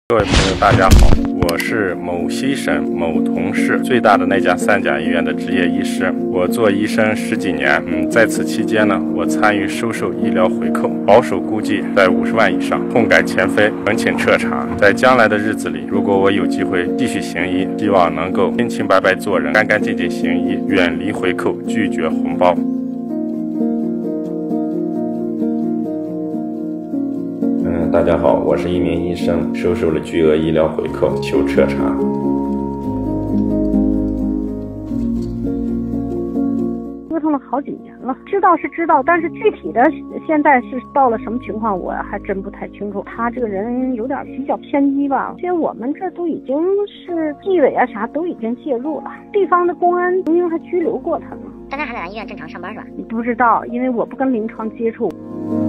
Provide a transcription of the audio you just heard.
各位朋友，大家好，我是某西省某同市最大的那家三甲医院的执业医师。我做医生10几年，在此期间呢，我参与收受医疗回扣，保守估计在50万以上，痛改前非，恳请彻查。在将来的日子里，如果我有机会继续行医，希望能够清清白白做人，干干净净行医，远离回扣，拒绝红包。大家好，我是一名医生，收受了巨额医疗回扣，求彻查。 折腾了好几年了，知道是知道，但是具体的现在是到了什么情况，我还真不太清楚。他这个人有点比较偏激吧，而且我们这都已经是纪委啊啥都已经介入了，地方的公安曾经还拘留过他呢。 但他还在咱医院正常上班是吧？ 你不知道，因为我不跟临床接触。